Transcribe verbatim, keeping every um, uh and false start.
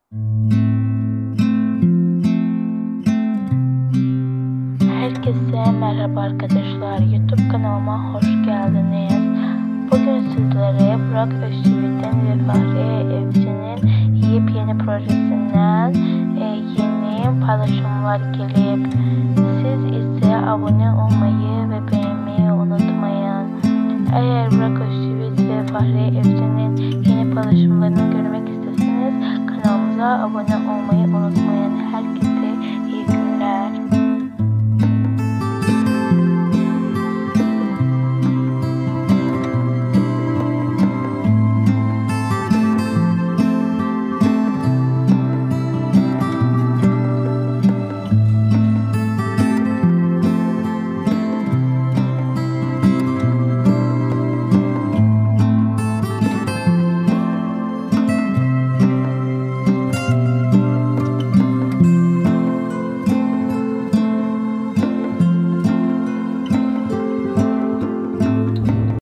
Herkese merhaba arkadaşlar, YouTube kanalıma hoş geldiniz. Bugün sizlere Burak Özçivit'in ve Fahriye Evcen'in yepyeni projesinden e, yeni paylaşımlar gelip, siz ise abone olmayı ve beğenmeyi unutmayın. Eğer Burak Özçivit ve Fahriye Evcen'in yeni paylaşımlarını görmek isterseniz kanalımıza abone olmayı unutmayın. Herkese